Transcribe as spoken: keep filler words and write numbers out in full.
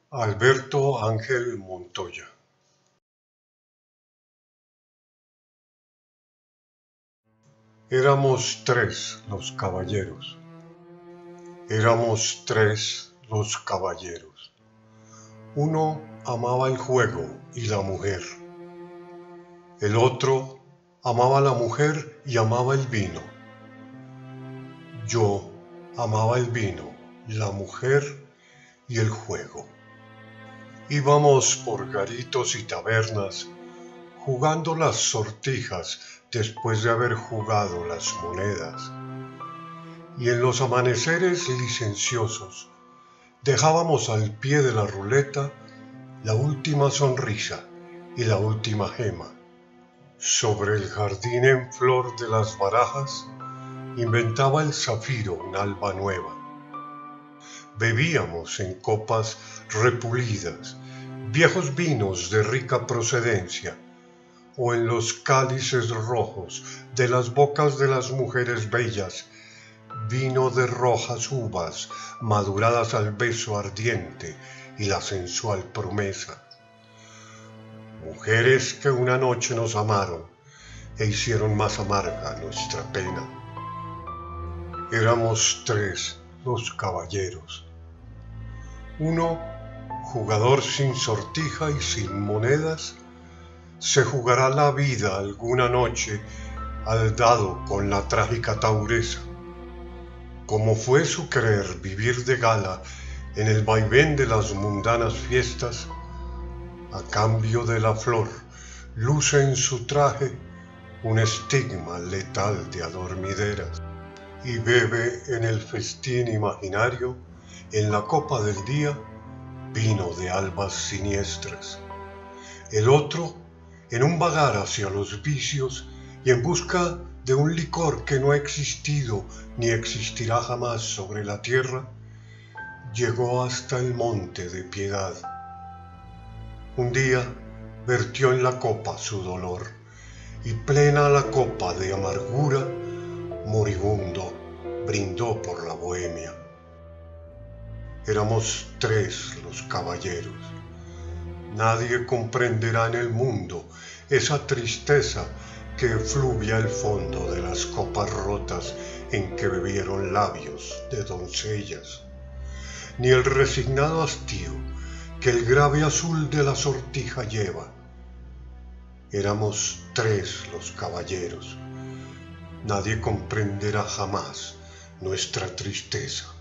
Alberto Ángel Montoya. Éramos tres los caballeros. Éramos tres los caballeros. Uno amaba el juego y la mujer. El otro amaba la mujer y amaba el vino. Yo amaba el vino, la mujer y el juego. Íbamos por garitos y tabernas, jugando las sortijas después de haber jugado las monedas. Y en los amaneceres licenciosos dejábamos al pie de la ruleta la última sonrisa y la última gema. Sobre el jardín en flor de las barajas inventaba el zafiro una alba nueva. Bebíamos en copas repulidas viejos vinos de rica procedencia, o en los cálices rojos de las bocas de las mujeres bellas, vino de rojas uvas maduradas al beso ardiente y la sensual promesa. Mujeres que una noche nos amaron e hicieron más amarga nuestra pena. Éramos tres los caballeros. Uno, jugador sin sortija y sin monedas, se jugará la vida alguna noche al dado con la trágica tauresa. Como fue su querer vivir de gala en el vaivén de las mundanas fiestas, a cambio de la flor luce en su traje un estigma letal de adormideras, y bebe en el festín imaginario, en la copa del día, vino de albas siniestras. El otro, en un vagar hacia los vicios y en busca de un licor que no ha existido ni existirá jamás sobre la tierra, llegó hasta el monte de Piedad. Un día vertió en la copa su dolor, y plena la copa de amargura, moribundo brindó por la bohemia. Éramos tres los caballeros. Nadie comprenderá en el mundo esa tristeza que efluvia el fondo de las copas rotas en que bebieron labios de doncellas, ni el resignado hastío que el grave azul de la sortija lleva. Éramos tres los caballeros. Nadie comprenderá jamás nuestra tristeza.